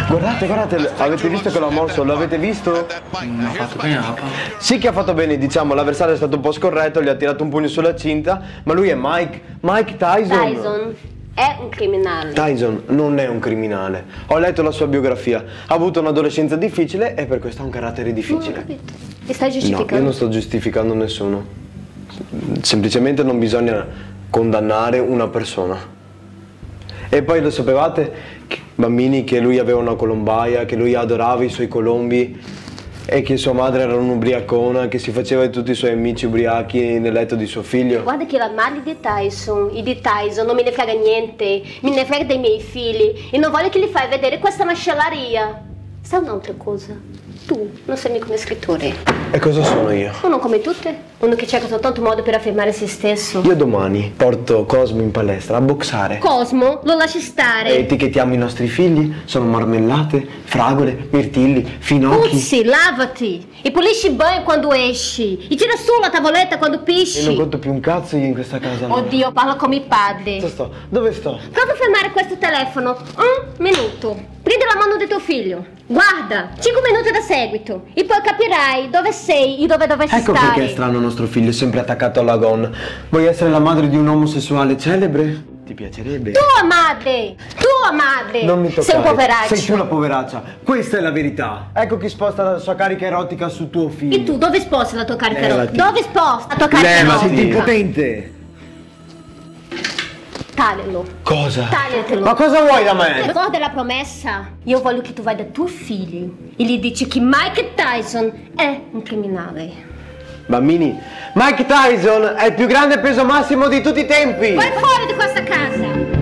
Guardate, guardate, avete visto che l'ha morso? L'avete visto? Non ha fatto bene, papà. Sì che ha fatto bene, diciamo, l'avversario è stato un po' scorretto, gli ha tirato un pugno sulla cinta, ma lui è Mike Tyson. Tyson è un criminale. Tyson non è un criminale. Ho letto la sua biografia. Ha avuto un'adolescenza difficile e per questo ha un carattere Non ho difficile. capito. Mi stai No, giustificando? io non sto giustificando nessuno. Semplicemente non bisogna condannare una persona. E poi lo sapevate, bambini, che lui aveva una colombaia, che lui adorava i suoi colombi e che sua madre era un'ubriacona, che si faceva di tutti i suoi amici ubriachi nel letto di suo figlio? Guarda che la madre di Tyson e di Tyson non me ne frega niente, me ne frega dei miei figli e non voglio che li fai vedere questa macellaria. Sai un'altra cosa? Tu non sei mica uno scrittore. E cosa sono io? Uno come tutte, uno che cerca soltanto un modo per affermare se stesso. Io domani porto Cosmo in palestra a boxare. Cosmo, lo lasci stare. E etichettiamo i nostri figli, sono marmellate, fragole, mirtilli, finocchi. Puzzi, lavati e pulisci il bagno quando esci e tira su la tavoletta quando pisci. Io non conto più un cazzo io in questa casa. No. Oddio, parla come i padri. Dove sto? Prova a fermare questo telefono un minuto. Prendi la mano di tuo figlio. Guarda, 5 minuti da seguito e poi capirai dove sei e dove dovresti Ecco stare. perché è strano nostro figlio, è sempre attaccato alla gonna. Vuoi essere la madre di un omosessuale celebre? Ti piacerebbe? Tua madre! Non mi toccare. Sei un poveraccio. Sei tu la poveraccia. Questa è la verità. Ecco chi sposta la sua carica erotica su tuo figlio. E tu dove sposti la tua carica Levati. erotica? Dove sposta la tua carica Levati. erotica? Sei impotente. Taglialo. Cosa? Tagliatelo. Ma cosa vuoi da me? Ricorda la promessa. Io voglio che tu vai da tuo figlio e gli dici che Mike Tyson è un criminale. Bambini, Mike Tyson è il più grande peso massimo di tutti i tempi. Vai fuori di questa casa.